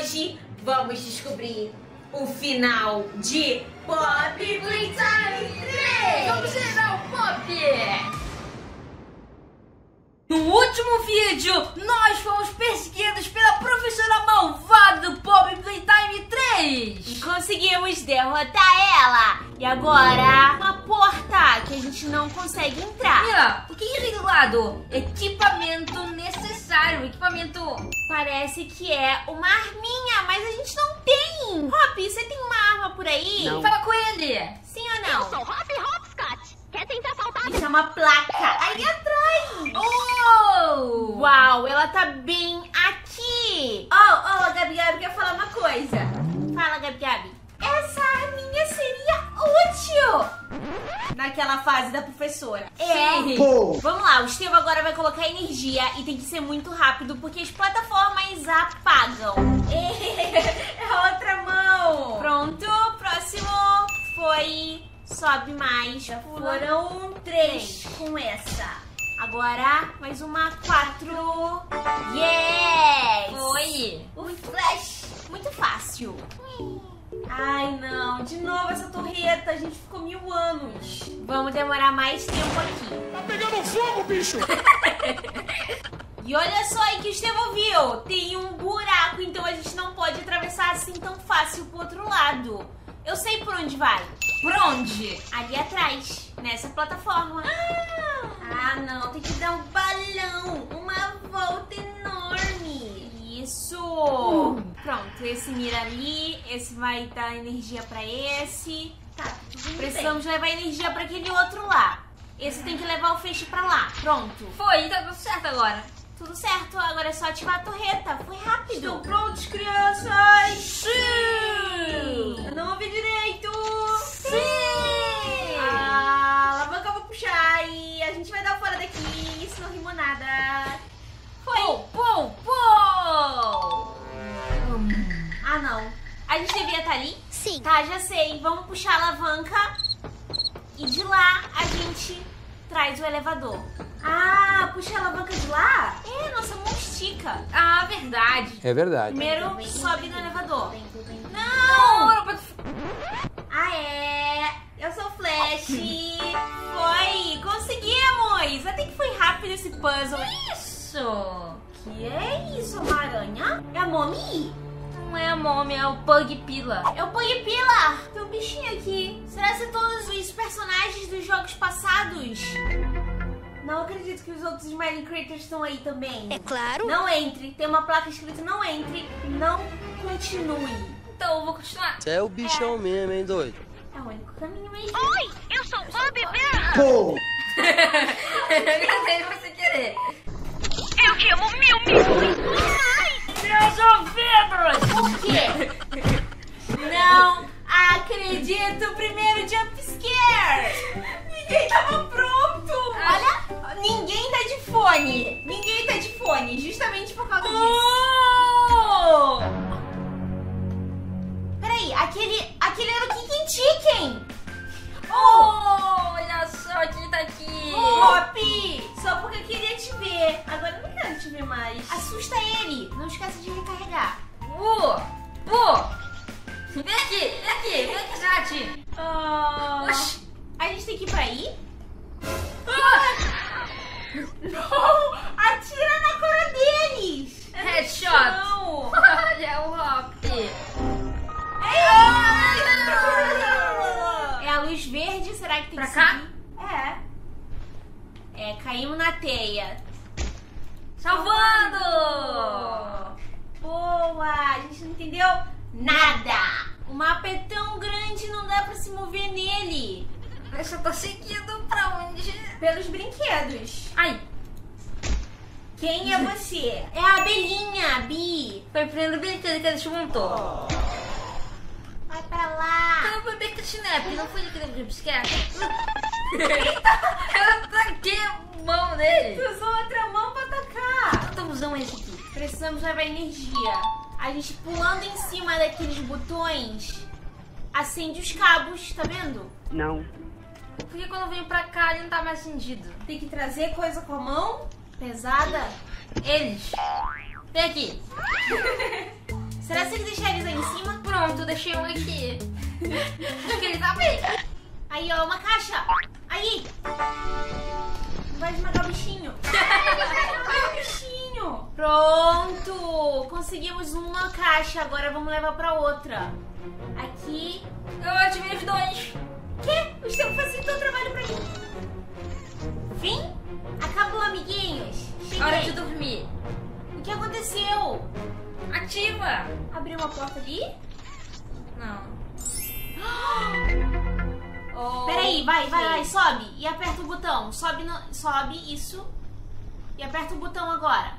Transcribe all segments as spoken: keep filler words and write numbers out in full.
hoje vamos descobrir o final de Pop Playtime três! Vamos zerar o Pop! No último vídeo, nós fomos perseguidos pela professora malvada do Pop Playtime três! E conseguimos derrotar ela! E agora, uma porta que a gente não consegue entrar. Mira, o que é ali do lado? Equipamento necessário, equipamento... Parece que é uma arminha, mas a gente não tem! Hop, você tem uma arma por aí? Não. Fala com ele! Sim ou não? Eu sou Hop Hopscotch. Quer tentar saltar? Isso é uma placa aí atrás! Oh! Uau, ela tá bem aqui! Oh, oh, Gabi Gabi, quer falar uma coisa? Fala, Gabi Gabi. Essa arminha seria útil naquela fase da professora. Sim. É. Vamos lá, o Estevão agora vai colocar energia e tem que ser muito rápido porque as plataformas apagam. É a outra mão. Pronto, próximo foi... Sobe mais. Já foram três com essa. Agora, mais uma quatro. Yes! Oi! O flash. Muito fácil. Ai, não. De novo essa torreta. A gente ficou mil anos. Vamos demorar mais tempo aqui. Tá pegando fogo, bicho! E olha só aí que o Estevão viu. Tem um buraco, então a gente não pode atravessar assim tão fácil pro outro lado. Eu sei por onde vai. Por onde? Ali atrás, nessa plataforma. Ah, não, tem que dar um balão, uma volta enorme. Isso. Hum. Pronto, esse mira ali, esse vai dar energia pra esse. Tá, tudo Precisamos bem. levar energia pra aquele outro lá. Esse tem que levar o feixe pra lá. Pronto. Foi, tá tudo certo agora. Tudo certo, agora é só ativar a torreta. Foi rápido. Estão prontos, crianças? Sim! Eu não ouvi direito. Sim! A alavanca eu vou puxar e a gente vai dar fora daqui. Isso não rimou nada. Foi! Pou, pou, pou! Hum. Ah, não. A gente devia estar ali? Sim. Tá, já sei. Vamos puxar a alavanca e de lá a gente traz o elevador. Ah, puxa a alavanca de lá? É, nossa mão estica. Ah, verdade. É verdade. Primeiro sobe no elevador. Não! Não! Ah, é! Eu sou Flash! Foi! Conseguimos! Até que foi rápido esse puzzle. Isso! Que é isso, uma aranha? É a Mommy? Não é a Mommy, é o Pug Pila. É o Pug Pila! Tem um bichinho aqui. Será que todos os personagens dos jogos passados? Não acredito que os outros Smiling Creatures estão aí também. É claro. Não entre. Tem uma placa escrita não entre, não continue. Então eu vou continuar. Você é o bichão mesmo, hein, doido? É o único caminho mesmo. Oi, eu sou Bob Bear. Pô! Eu gostei de você querer. Eu queimo mil milhões. Meus ouvidos! Por quê? Não acredito. Primeiro jump scare. Ninguém tava pronto. Olha, ninguém tá de fone. Ninguém tá de fone, justamente por causa disso. Oh! Peraí, aquele, aquele era o Kicking Chicken. Oh, olha só quem tá aqui. Hop, só porque eu queria te ver. Agora eu não quero te ver mais. Assusta ele. Não esqueça de recarregar. Bu! Bu! Vem aqui, vem aqui, vem aqui, Jade. Oh, Oxi. a gente tem que ir pra aí? Ah! Não! Atira na cara deles! Headshot. Não! Olha o Hop. É a luz verde, será que tem Pra que cá? seguir? É. É, caímos na teia. Salvando! Boa! A gente não entendeu nada! O mapa é tão grande, não dá pra se mover nele. Eu só tô seguindo pra onde? Pelos brinquedos. Ai, Quem é você? É a abelhinha, Bi. foi prendendo o brinquedo que a gente montou. Vai pra lá. Eu fui bem snap, não foi aquele de bicicleta. Eu taquei a mão dele. Tu usou outra mão pra atacar. Então usamos esse aqui. Precisamos levar energia. A gente pulando em cima daqueles botões acende os cabos, tá vendo? Não. Porque quando eu venho pra cá ele não tá mais acendido. Tem que trazer coisa com a mão pesada. Eles. Vem aqui. Será que ele deixar eles aí em cima? Pronto, deixei um aqui. Acho que ele tá bem. Aí, ó, uma caixa. Aí. Vai esmagar o bichinho. Vai o bichinho. Pronto. Conseguimos uma caixa. Agora vamos levar pra outra. Aqui. Eu ativei os dois. Quê? O Estevam facilitou o trabalho pra mim. Fim? Acabou, amiguinhos. Cheguei. Hora de dormir. O que aconteceu? Ativa. Abriu uma porta ali? Não. Oh, peraí, vai, vai, vai, sobe e aperta o botão. Sobe, no, sobe, isso. E aperta o botão agora.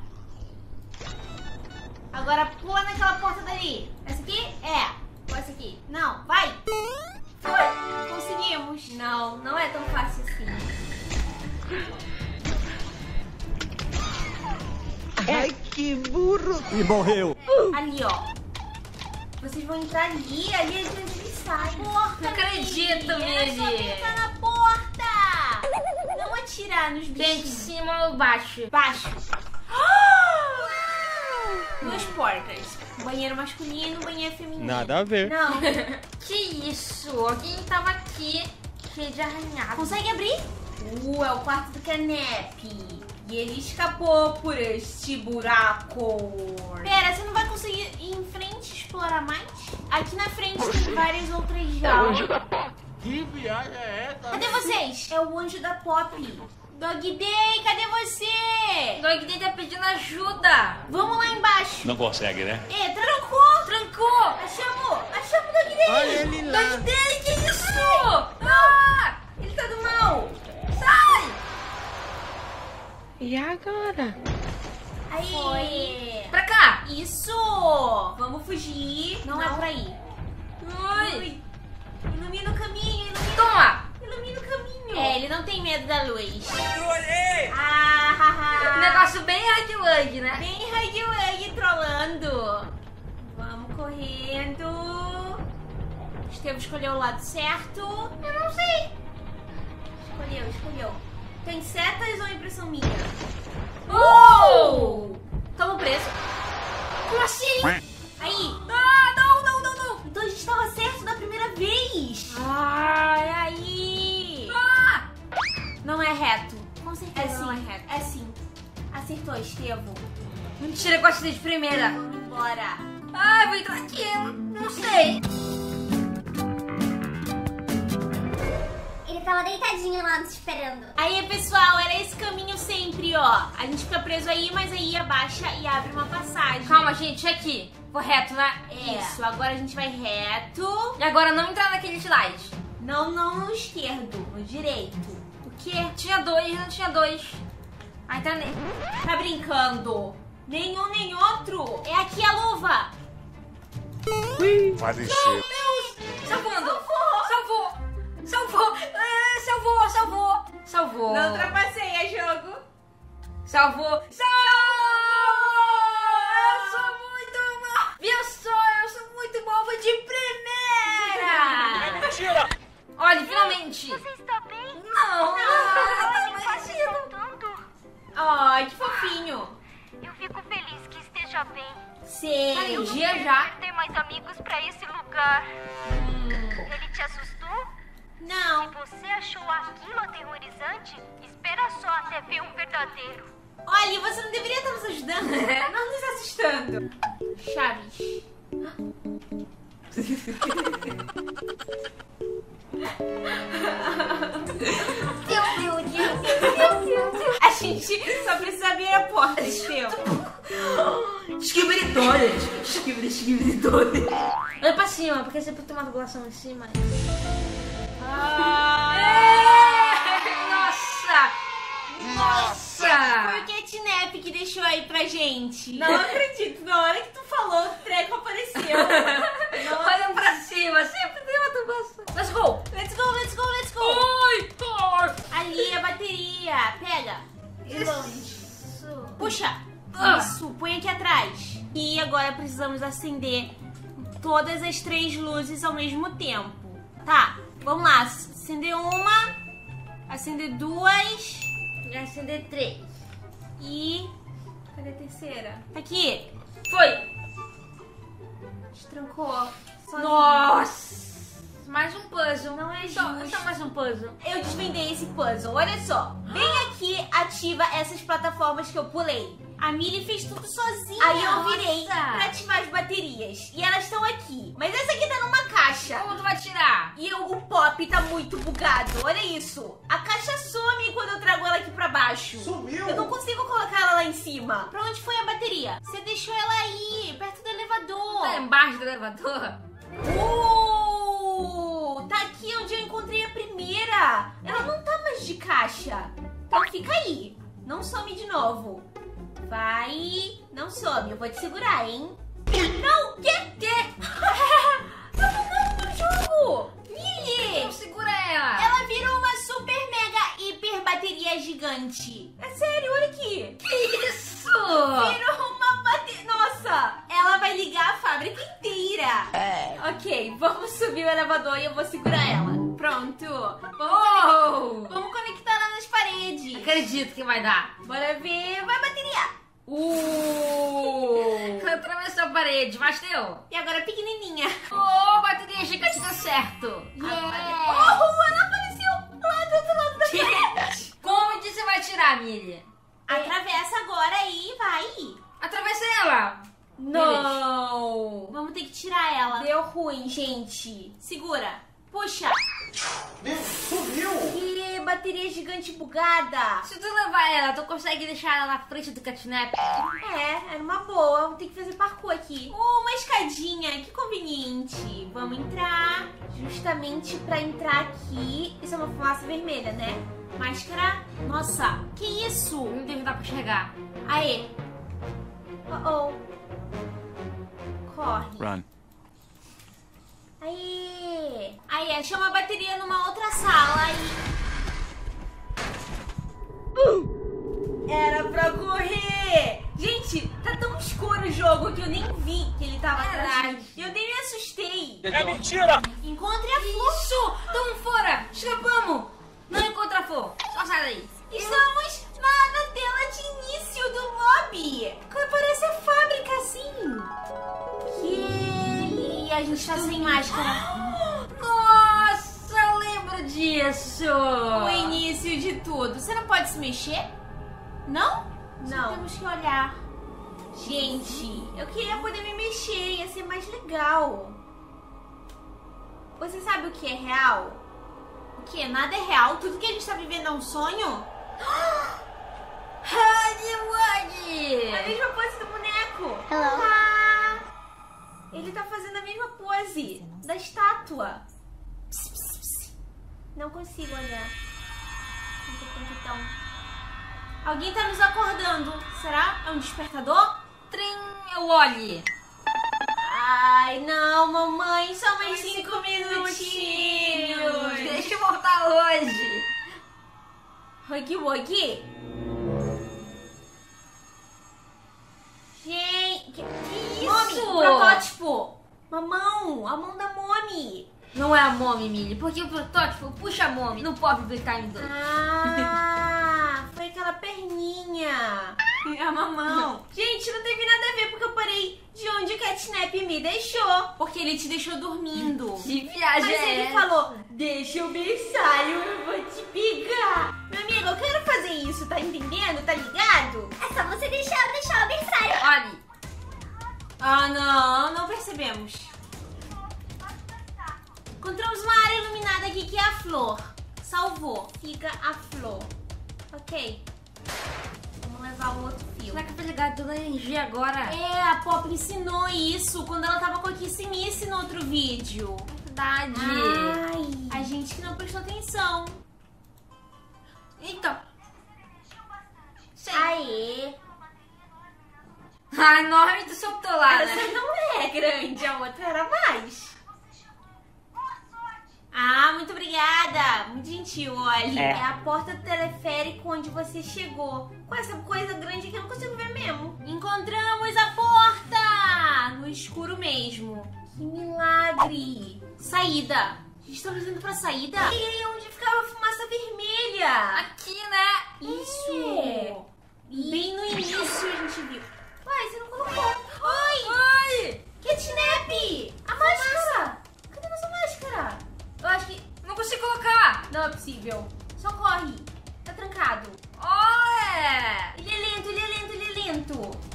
Agora pula naquela porta dali. Essa aqui? É. Ou essa aqui? Não, vai. Foi. Conseguimos. Não, não é tão fácil assim. Ai, que burro! E morreu. Ali, ó. Vocês vão entrar ali, ali é de onde eles saem. Porta, Não acredito, Miri. É só Miri. clicar na porta. Não atirar nos Tem de bichinhos. cima ou baixo? Baixo. Duas portas. Banheiro masculino, banheiro feminino. Nada a ver. Não. Que isso? Alguém tava aqui cheio de arranhado. Consegue abrir? Uh, é o quarto do Canep. E ele escapou por este buraco. Pera, você não vai conseguir ir em frente explorar mais? Aqui na frente tem várias outras jaulas. Que viagem é essa? Cadê vocês? É o anjo da Pop. Dog Day, cadê você? Dog Day tá pedindo ajuda. Vamos lá embaixo. Não consegue, né? É, trancou. Trancou. Achamos, achamos o Dog Day. Olha ele lá. Dog Day, que isso? Ah! Ele tá do mal. Sai! E agora? Aí. Foi. Pra cá. Isso. Vamos fugir. Não, é pra ir. Ui. Ui. Ilumina o caminho, ilumina, Toma. ilumina o caminho. É, ele não tem medo da luz. Eu olhei! Ah, haha. Um negócio bem hard-lug, né? Bem hard-wag trolando. Vamos correndo. Estevam escolheu o lado certo. Eu não sei. Escolheu, escolheu. Tem setas ou impressão minha? Oh! Tamo preso. Como assim? Aí. Ah, não, não, não, não. Então a gente tava certo da primeira vez. Ai, Aí. Ah! Não é reto. Com certeza É sim. não é reto. É sim. Acertou, Estevam. Mentira, gostei de primeira. Vamos embora. Ai, vou entrar aqui. Não sei. Ele tava deitadinho lá nos esperando. Aí, pessoal, era esse caminho sempre, ó. A gente fica preso aí, mas aí abaixa e abre uma passagem. Calma, gente, aqui. Vou reto, né? Isso, agora a gente vai reto. E agora não entrar naquele slide. Não, não no esquerdo, no direito. O quê? Tinha dois, não tinha dois. Aí tá nele. Tá brincando? Nenhum nem outro. É aqui a luva. Faleceu. Salvando. Salvou. Salvou. É, salvou, salvou. Salvou. Não trapaceia, jogo. Salvou. Salvou. Eu sou muito bom. Viu só? Eu sou muito bom. Foi de primeira. Mentira! Olha, finalmente. Você está bem? Não. Não, Não, me mas perguntando. Ai, que fofinho. Eu fico feliz que esteja bem. Sei. Aí, Eu não dia quero já. ter mais amigos pra esse lugar. Hum, Ele te assustou? não. Se você achou aquilo aterrorizante, espera só até ver um verdadeiro. Olha, você não deveria estar nos ajudando. Não nos assustando. Chaves. Meu Deus, Deus, Deus, Deus, Deus. A gente só precisa abrir a porta, Estevam. Esquiviridora. Esquiviridora. Olha pra cima, porque sempre tem uma tubulação em cima. Ah, Nossa! Nossa! foi o Catnap que deixou aí pra gente. Não acredito, na hora que tu falou, o treco apareceu. Olha pra cima, sempre tem uma tubulação. Let's go! Let's go, let's go, let's go. Oi! Ali a bateria, pega. Isso. Puxa. Ah. Isso, põe aqui atrás. E agora precisamos acender todas as três luzes ao mesmo tempo. Tá, vamos lá. Acender uma, acender duas E acender três. e... Cadê a terceira? Tá aqui. Foi! Destrancou. Sozinho. Nossa! Mais um puzzle. Não é Só, justo. só mais um puzzle. Eu desvendei esse puzzle. Olha só. Bem aqui, ativa essas plataformas que eu pulei. A Millie fez tudo sozinha. Aí eu virei Nossa. pra ativar as baterias. E elas estão aqui. Mas essa aqui tá numa caixa. Como tu vai tirar? E eu, o pop tá muito bugado. Olha isso. A caixa some quando eu trago ela aqui pra baixo. Sumiu! Eu não consigo colocar ela lá em cima. Pra onde foi a bateria? Você deixou ela aí, perto do elevador. Tá embaixo do elevador? Uh, tá aqui onde eu encontrei a primeira. Ela não tá mais de caixa. Então fica aí. Não some de novo. Vai. Não some. Eu vou te segurar, hein? Não! Que? Que? Tá bugando no jogo! Millie! Não segura ela. Ela virou uma super mega hiper bateria gigante. É sério, olha aqui. Que isso? Virou uma bateria. Nossa! Ela vai ligar a fábrica inteira. É. Ok, vamos subir o elevador e eu vou segurar ela. Pronto. Vamos, Oh! vamos conectar ela nas paredes. Acredito que vai dar. Bora ver. Vai, bateria. Uh! Atravessou a parede, mas deu. E agora pequenininha. Oh, bateria gigante deu certo. Yeah. Oh, ela apareceu lá do outro lado da parede. Como que você vai tirar, Millie? Atravessa agora e vai. Atravessa ela. Não! Vamos ter que tirar ela. Deu ruim, gente. Segura. Puxa. Meu, sumiu! Que bateria gigante bugada. Se tu levar ela, tu consegue deixar ela na frente do catnap? É, era uma boa. Vamos ter que fazer parkour aqui. Uh, uma escadinha. Que conveniente. Vamos entrar. Justamente pra entrar aqui. Isso é uma fumaça vermelha, né? Máscara. Nossa, que isso? Não deve dar pra enxergar. Aê. Oh, oh. Corre. Run. Aí, aí, achei uma bateria numa outra sala e... Era pra correr! Gente, tá tão escuro o jogo que eu nem vi que ele tava atrás. Eu nem me assustei. É mentira! Encontre a flor. Isso! Tamo fora! Escapamos! Não encontra a flor. Só sai daí. Estamos na, na tela de início do lobby. Parece a fábrica assim. Que... E a gente tá sem máscara. Nossa, eu lembro disso! O início de tudo. Você não pode se mexer? Não? Não. Só temos que olhar. Gente, eu queria poder me mexer. Ia ser mais legal. Você sabe o que é real? O que? Nada é real? Tudo que a gente tá vivendo é um sonho? Huggy Wuggy! A mesma pose do boneco. Hello. Olá. Ele tá fazendo a mesma pose da estátua. Pss, pss, pss. Não consigo olhar. Então. Alguém tá nos acordando. Será? É um despertador? Trim, eu olhe. Ai, não, mamãe. Só mais cinco minutinhos. Deixa eu voltar hoje. Huggy Wuggy? Gente, que, que isso? Isso? Protótipo. Mamão, a mão da Mommy. Não é a Mommy, Millie, porque o protótipo puxa a Mommy no Pop Playtime dois. Ah, foi aquela perninha. A mamão. Gente, não teve nada a ver porque eu parei de onde o Catnap me deixou. Porque ele te deixou dormindo. Que viagem Mas é ele essa? falou, deixa eu beijar, eu vou te pegar. Meu amigo, eu quero fazer isso, tá entendendo? Tá ligado? É só você deixar, deixar o berçário. Olhe. Ah, não, não percebemos. Encontramos uma área iluminada aqui que é a flor. Salvou, fica a flor. Ok. Vamos levar o outro fio. Será que foi ligado toda a energia agora? É, a Pop ensinou isso quando ela tava com a Kissimice no outro vídeo. Verdade. Ai, a gente que não prestou atenção. Então. Sim. Aê. A enorme tu soltou lá, né? Essa não é grande, a outra era mais. Ah, muito obrigada. Muito gentil, olha. É. é a porta do teleférico onde você chegou. Com essa coisa grande aqui eu não consigo ver mesmo. Encontramos a porta! No escuro mesmo. Que milagre. Saída. Estamos indo pra saída? E aí, onde ficava a fumaça vermelha? Aqui, né? Isso. É. Bem no início a gente viu. Uai, você não colocou. Oi! Oi! Catnap!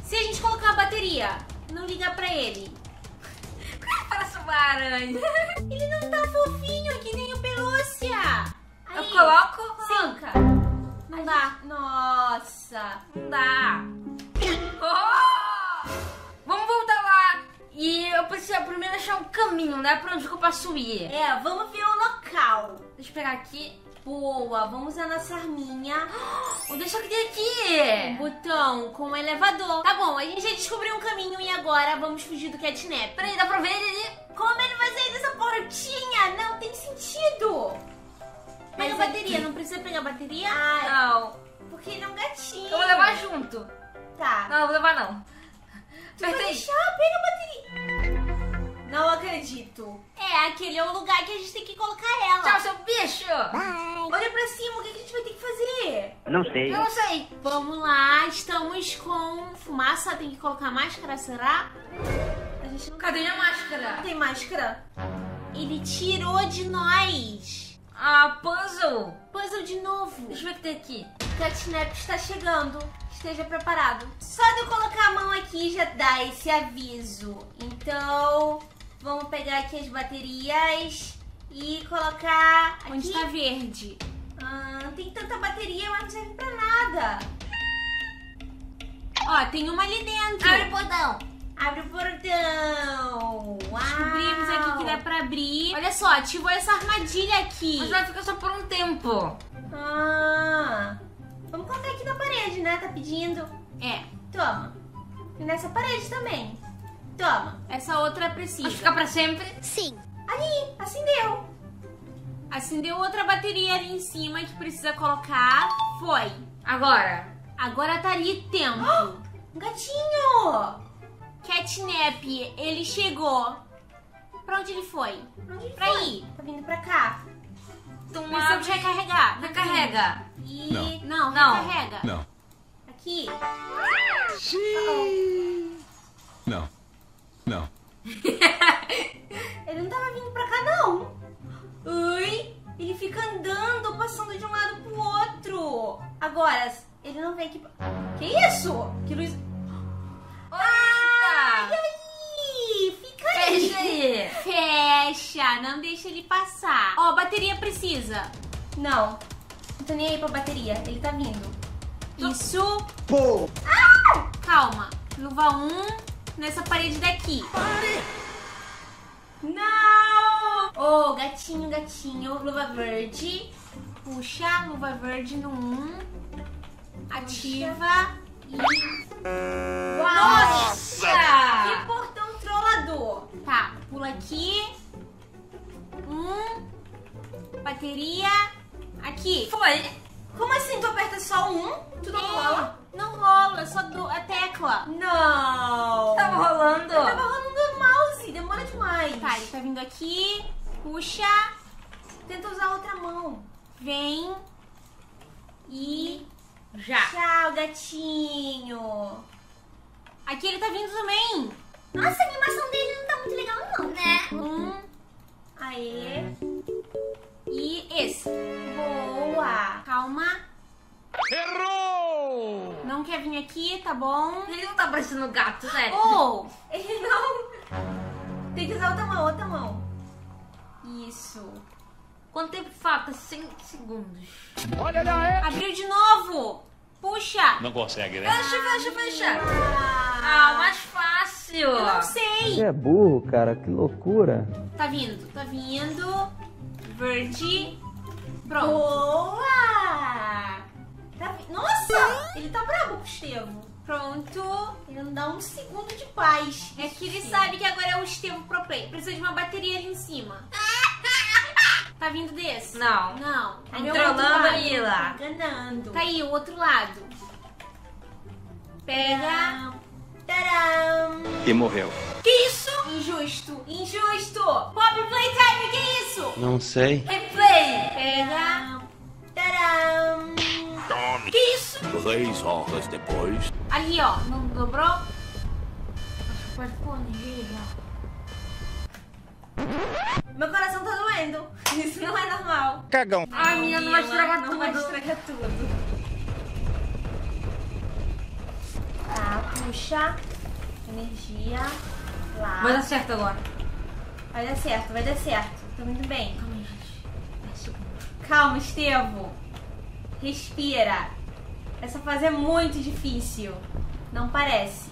Se a gente colocar a bateria, não ligar pra ele. Parece uma aranha. Ele não tá fofinho, que nem o Pelúcia. Eu Aí, coloco? Cinca. Não dá. Nossa. Não dá. Oh! Vamos voltar lá. E eu preciso primeiro achar um caminho, né? Pra onde que eu posso ir. É, vamos ver o local. Deixa eu pegar aqui. Boa, vamos usar nossa arminha. Oh, deixa eu ter aqui. Um botão com um elevador. Tá bom, a gente já descobriu um caminho e agora vamos fugir do catnap. Peraí, dá pra ver ele? Como ele vai sair dessa portinha? Não tem sentido. Pega Mas a bateria, aqui- não precisa pegar a bateria? Não. Porque ele é um gatinho. Eu vou levar junto. Tá. Não, eu vou levar não. Tu vai Apertei. deixar? Pega a bateria. Não acredito. É, aquele é o lugar que a gente tem que colocar ela. Tchau, seu bicho. Olha pra cima, o que que a gente vai ter que fazer? Não sei. Eu não sei. Vamos lá, estamos com fumaça, tem que colocar máscara, será? A gente não Cadê minha máscara? tem máscara. Ele tirou de nós. Ah, puzzle. Puzzle de novo. Deixa eu ver o que tem aqui. O catnap está chegando. Esteja preparado. Só de eu colocar a mão aqui já dá esse aviso. Então, vamos pegar aqui as baterias e colocar aqui. Onde está verde? Ah, não tem tanta bateria, mas não serve pra nada. Ó, tem uma ali dentro. Abre o portão. Abre o portão. Uau. Descobrimos aqui que dá pra abrir. Olha só, ativou essa armadilha aqui. Mas vai ficar só por um tempo. Ah, vamos colocar aqui na parede, né? Tá pedindo. É, toma. E nessa parede também. Toma. Essa outra precisa. Vai ficar pra sempre? Ali, acendeu. Acendeu outra bateria ali em cima que precisa colocar. Foi. Agora. Agora tá ali tempo. Um gatinho. Catnap, ele chegou. Pra onde ele foi? Pra onde ele pra foi? Ir. Tá vindo pra cá. Então Precisamos abre. recarregar. Recarrega. E... Não. Não, Não. recarrega. Não. Aqui. Não. Não. Ele não tava vindo pra cá, não. Ui, ele fica andando, passando de um lado pro outro. Agora, ele não vem aqui pra... Que isso? Que luz... Eita! E aí? Fica aí. Fecha aí. Fecha, não deixa ele passar. Ó, bateria precisa. Não, não tô nem aí pra bateria, ele tá vindo. Isso. Pô! Calma, luva um nessa parede daqui. Não! Ô, oh, gatinho, gatinho, luva verde. Puxa, luva verde no um. Ativa e... Nossa! Que portão trollador. Tá, pula aqui. Um. Bateria. Aqui. Foi. Como assim? Tu aperta só um? Tu não rola? Não rola, só do, a tecla. Não. Tava rolando. Tava rolando o mouse, demora demais. Tá, ele tá vindo aqui. Puxa. Tenta usar a outra mão. Vem. E... Já. Tchau, gatinho. Aqui ele tá vindo também. Nossa, a animação dele não tá muito legal não, né? Um. Aê. E esse. Boa. Calma. Errou! Não quer vir aqui, tá bom? Ele não tá parecendo um gato, né? Ou, ele não... Tem que usar outra mão, outra mão. Isso. Quanto tempo falta? cinco segundos. Olha lá, é! Abriu de novo. Puxa. Não consegue, né? Fecha, fecha, fecha. Ah, Ah, mais fácil. eu não sei. Você é burro, cara, que loucura. Tá vindo, tá vindo. Verde. Pronto. Boa! Tá vi... Nossa! Ele tá bravo com o Estevo. Pronto. Ele não dá um segundo de paz. É que ele sabe que agora é o Estevo pro play. Precisa de uma bateria ali em cima. Tá vindo desse? Não. Não. Tá É meu entrolando outro lado. aí lá. Tá enganando. Tá aí, o outro lado. Pega. Tcharam! E morreu. Que isso? Injusto. Injusto. Pop Playtime, que isso? Não sei. Replay. Pega. Tcharam! Tome. Que isso? Três horas depois. Ali, ó. Não dobrou? Acho que pode pôr energia. Meu coração tá doendo. Isso não é normal. Cagão. Ai, menina, não vai estragar Não tudo. vai estragar tudo. Tá, puxa. Energia. Lá. Vai dar certo agora. Vai dar certo, vai dar certo. Tô muito bem. Calma aí, gente. Calma, Estevo. Respira. Essa fase é muito difícil. Não parece.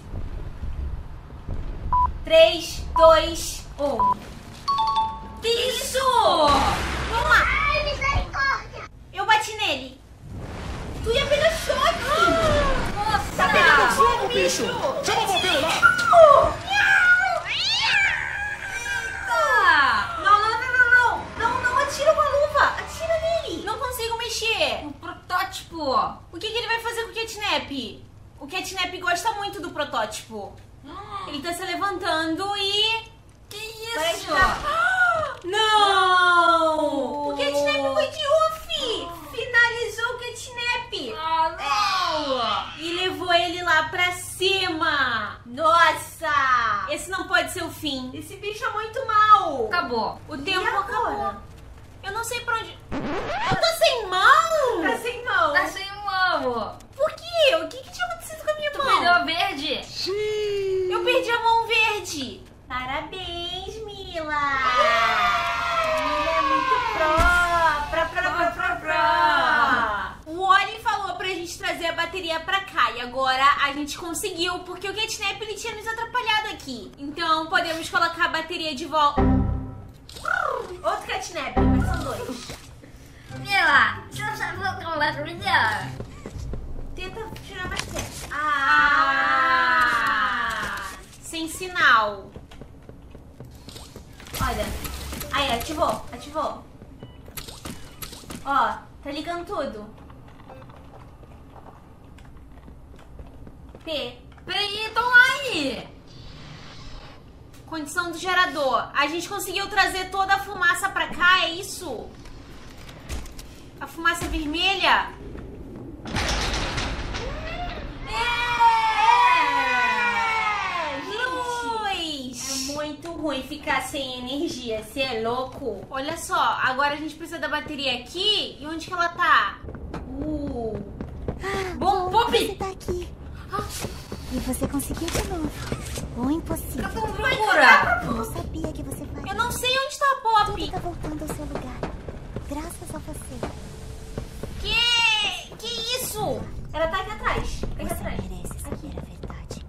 três, dois, um. Que isso? Vamos lá. Ai, misericórdia! Eu bati nele. Tu ia pegar choque. Nossa! Tá pegando fogo, bicho. Chama o bombeiro lá! Ah! Não, não, não, não, não. Não, não atira com a luva. Atira nele. Não consigo mexer. Um protótipo. O que, que ele vai fazer com o Catnap? O Catnap gosta muito do protótipo. Ele tá se levantando e... Que Vai isso? atirar. Não! O Catnap foi de off! Finalizou o Catnap! Ah, não! E levou ele lá pra cima! Nossa! Esse não pode ser o fim. Esse bicho é muito mau. Acabou. O tempo E agora? acabou. Eu não sei pra onde... Eu tô sem mão! Tá sem mão. Tá sem mão. Por quê? O que que tinha acontecido com a minha Tu mão? perdeu a verde? Eu perdi a mão verde. Parabéns, Mila. Mila é muito pró. Pró, pró, pró, pró, pró. O Oli falou pra gente trazer a bateria pra cá. E agora a gente conseguiu, porque o Catnap ele tinha nos atrapalhado aqui. Então podemos colocar a bateria de volta. Outro Catnap, mas são dois. Mila, você não sabe voltar o bateria? Tenta tirar mais perto. Ah! Sem sinal. Olha. Aí, ativou. Ativou. Ó, tá ligando tudo. P. Peraí, tô online. Condição do gerador. A gente conseguiu trazer toda a fumaça pra cá, é isso? A fumaça vermelha? É! Luz! É muito ruim ficar sem energia, você é louco? Olha só, agora a gente precisa da bateria aqui. E onde que ela tá? Uh! Bom, Você Pop! tá aqui. E você conseguiu de novo. O impossível. Procura. Eu não sabia que você faria. Eu não sei onde tá a Tudo Pop. tá voltando ao seu lugar. Graças a você. Que... Que isso? Ela tá aqui atrás. Aqui Você atrás. merece saber a verdade.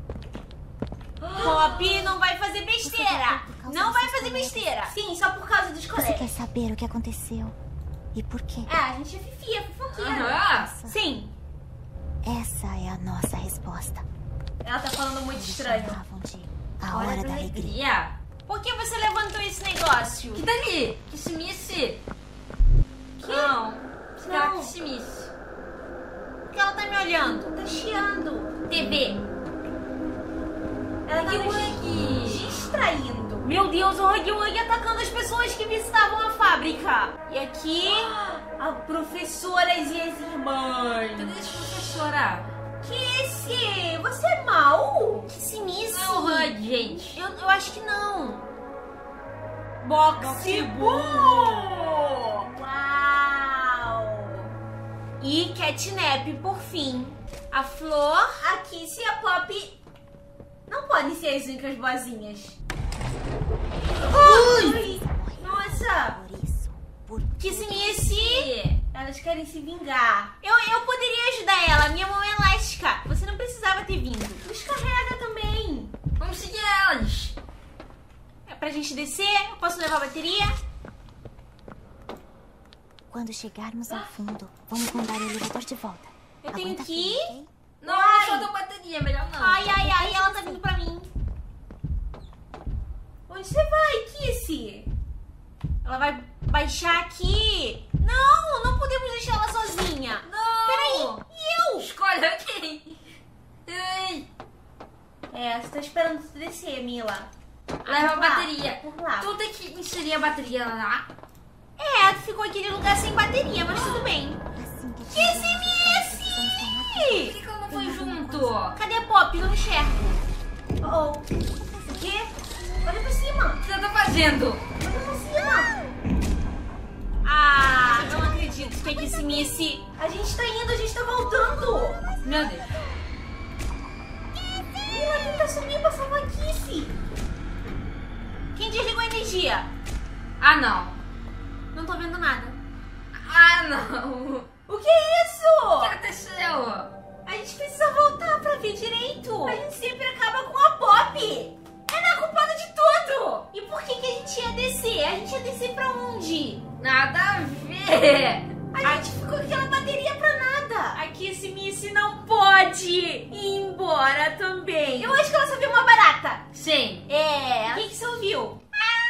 Pop não vai fazer besteira. Não vai fazer besteira. Sim, só por causa dos Você colegas. quer saber o que aconteceu? E por quê? É, a gente é fifia, fofoqueira. Aham. Sim. Essa é a nossa resposta. Ela tá falando muito Eles estranho. chamavam de a hora da alegria. Alegria. Por que você levantou esse negócio? Que dali? Que sumice? Não. Esse cara que sumice. Por que ela tá me olhando? Tá chiando. T V. Ela tá Que me Wug. distraindo. Meu Deus, o Huggy Wuggy atacando as pessoas que visitavam a fábrica. E aqui, a professoras e as irmãs. Cadê esse professora? Que esse? Você é mau? Que simice. Não é o H U D, gente. Eu, eu acho que não. Boxe Boo! Uau! E Catnap, por fim. A Flor, a Kissy e a Pop não podem ser as únicas boazinhas. Ui! Nossa! Por isso, por Kissy, elas querem se vingar. Eu, eu poderia ajudar ela, minha mão é elástica. Você não precisava ter vindo. Descarrega também. Vamos seguir elas. É pra gente descer? Eu posso levar a bateria? quando chegarmos ao fundo, vamos mandar o elevador de volta. Eu tenho Aguenta que firme, ir? ok? Não, Ai. só da bateria, melhor não. Ai, ai, ai, ela tá vindo pra mim. Onde você vai, Kissy? Ela vai baixar aqui. Não, não podemos deixar ela sozinha. Não. Peraí, e eu? Escolhe quem. Ei, É, você tá esperando você descer, Mila. leva a Por lá, bateria. Por lá. Tu tem que inserir a bateria lá. É, ficou aquele lugar sem bateria, mas tudo bem. Assim que Kissy, tivermos Por Missy! que que ela não foi junto? Cadê a Pop? Não enxergo. Oh, oh. O quê? Olha pra cima. O que você tá fazendo? Olha pra cima. Ah, não acredito que é Kissy Missy. A gente tá indo, a gente tá voltando. Meu Deus. lá tentar sumir pra salvar a Kissy. Quem desligou a energia? Ah, não. Não tô vendo nada. Ah, não. O que é isso? O que aconteceu? A gente precisa voltar pra ver direito. A gente sempre acaba com a Pop. Ela é a culpada de tudo. E por que, que a gente ia descer? A gente ia descer pra onde? Nada a ver. A gente ficou com aquela bateria pra nada. Aqui esse Missy não pode ir embora também. Eu acho que ela só viu uma barata. Sim. É. O que, que você ouviu?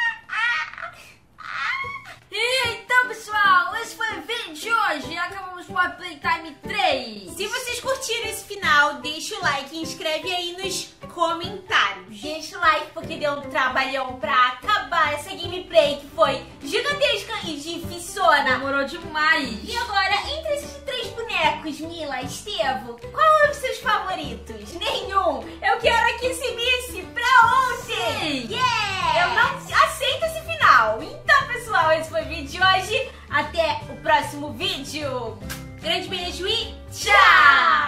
Então, pessoal, esse foi o vídeo de hoje. Acabamos com a Playtime três. Se vocês curtiram esse final, deixa o like e inscreve aí nos comentários. Deixa o like porque deu um trabalhão pra acabar essa gameplay que foi gigantesca e dificilona. Demorou demais. E agora, entre esses três bonecos, Mila, Estevo, qual é os seus favoritos? Nenhum. Eu quero aqui esse Missy pra ontem. Sim. Yeah! Eu não aceito esse final. Então, pessoal, esse foi o vídeo de hoje. Até o próximo vídeo. Grande beijo e tchau!